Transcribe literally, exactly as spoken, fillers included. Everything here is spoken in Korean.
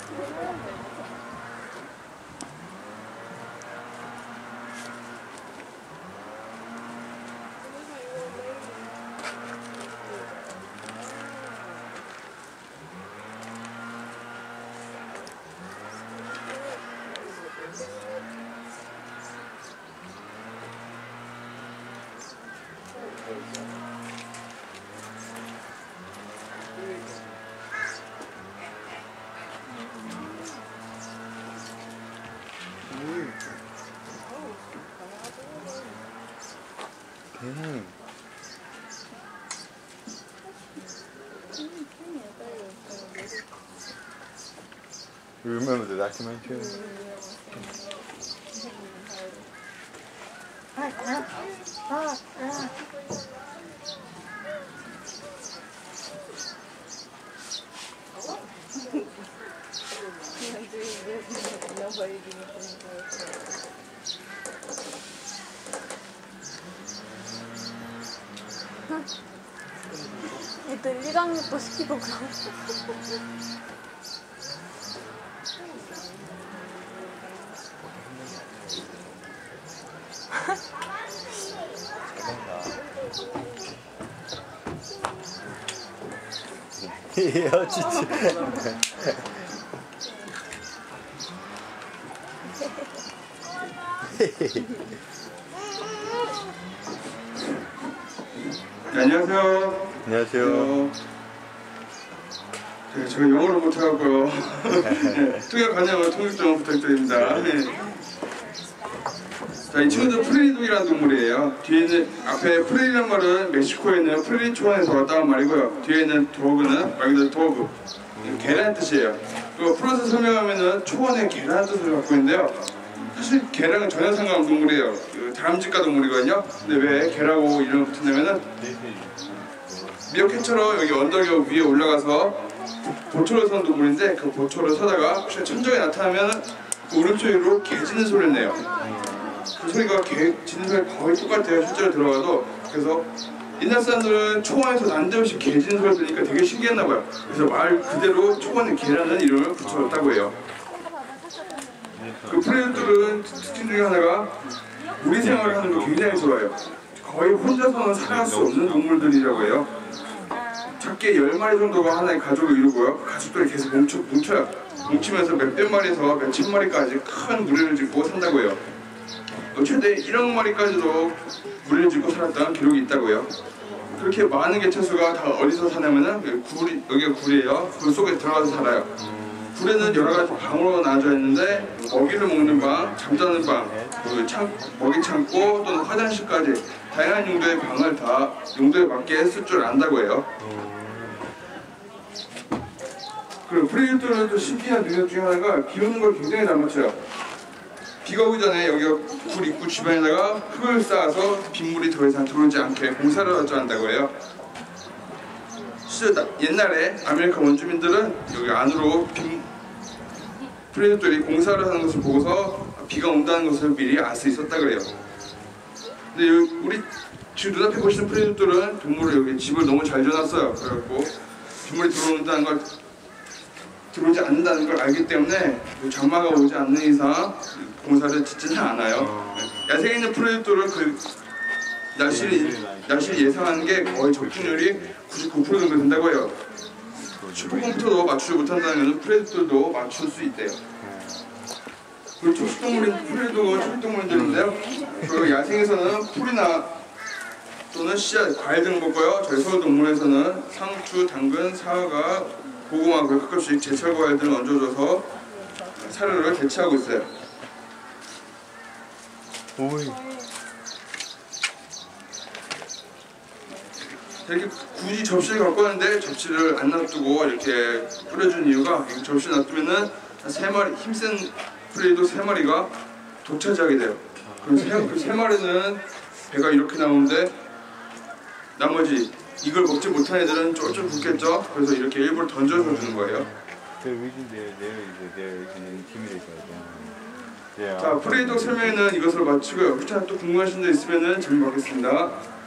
음. You remember the documentary? Ah, ah, ah, ah. 애들 일 학년도 시키고 그럼. 이야 진짜. 네, 안녕하세요. 안녕하세요. 네, 제가 영어를 못해갖고요. 네, 통역 관장과 통역 좀 부탁드립니다. 네. 자, 이 친구도 프레리독이라는 동물이에요. 뒤에는 앞에 프레리라는 말은 멕시코에는 프레리 초원에서 따온 말이고요. 뒤에는 도그는 말 그대로 도그, 개라는 뜻이에요. 그리고 풀어서 설명하면은 초원의 개라는 뜻을 갖고 있는데요. 사실 개랑은 전혀 상관없는 동물이에요. 그 다람쥐과 동물이거든요. 근데 왜 개라고 이름을 붙였냐면은 미어캣처럼 여기 언덕 위에 올라가서 보초를 서는 동물인데 그 보초를 서다가 혹시 천정에 나타나면 그 오른쪽으로 개 짖는 소리를 내요. 그 소리가 개 짖는 소리 거의 똑같아요. 실제로 들어가도. 그래서 옛날 사람들은 초원에서 난데없이 개 짖는 소리 들으니까 되게 신기했나봐요. 그래서 말 그대로 초원의 개라는 이름을 붙여줬다고 해요. 그 프레들은 특징 중에 하나가 무리 생활을 하는 거 굉장히 좋아해요. 거의 혼자서는 살아갈 수 없는 동물들이라고 해요. 작게 열 마리 정도가 하나의 가족을 이루고요. 가족들이 계속 뭉쳐, 뭉쳐요. 뭉치면서 몇백 마리에서 몇천 마리까지 큰 무리를 짓고 산다고 해요. 또 최대 일억 마리까지도 무리를 짓고 살았다는 기록이 있다고 해요. 그렇게 많은 개체수가 다 어디서 사냐면은 굴이, 여기가 굴이에요. 굴 속에 들어가서 살아요. 굴에는 여러 가지 방으로 나눠져 있는데 먹이를 먹는 방, 잠자는 방, 그 창, 먹이 창고 또는 화장실까지 다양한 용도의 방을 다 용도에 맞게 쓸 줄 안다고 해요. 그리고 프레리들은 또 신기한 능력 중에 하나가 비 오는 걸 굉장히 잘 맞춰요. 비가 오기 전에 여기가 굴 입구 주변에다가 흙을 쌓아서 빗물이 더 이상 들어오지 않게 공사를 하지 한다고 해요. 실제 옛날에 아메리카 원주민들은 여기 안으로 빗, 프레리들이 공사를 하는 것을 보고서 비가 온다는 것을 미리 알 수 있었다 그래요. 근데 여기 우리 지금 눈앞에 보시는 프레리들은 동물을 여기 집을 너무 잘 지어놨어요. 그래갖고 빗물이 들어온다는 걸 들어오지 않는다는 걸 알기 때문에 장마가 오지 않는 이상 공사를 짓지는 않아요. 야생에 있는 프레디토를 그 날씨를, 날씨를 예상하는 게 거의 적중률이 구십구 퍼센트 정도 된다고 해요. 슈퍼컴퓨터도 맞추지 못한다면 프레디토도 맞출 수 있대요. 그리고 초식동물인 프레디토가 초식동물들인데요. 그리고 야생에서는 풀이나 또는 씨앗, 과일 등을 먹고요. 저희 서울동물원에서는 상추, 당근, 사과, 고구마, 그리고 가끔씩 제철 과일 등을 얹어줘서 사료를 대체하고 있어요. 오이. 이렇게 굳이 접시를 갖고 왔는데 접시를 안 놔두고 이렇게 뿌려준 이유가 접시 놔두면은 세 마리 힘센 프레이도 세 마리가 독차지하게 돼요. 그럼 세, 그 세 마리는 배가 이렇게 나오는데 나머지 이걸 먹지 못한 애들은 쫄쫄 붓겠죠. 그래서 이렇게 일부러 던져서 주는 거예요. 자, 프레이도 설명회는 이것으로 마치고요. 혹시 또 궁금하신 데 있으면 질문 받겠습니다.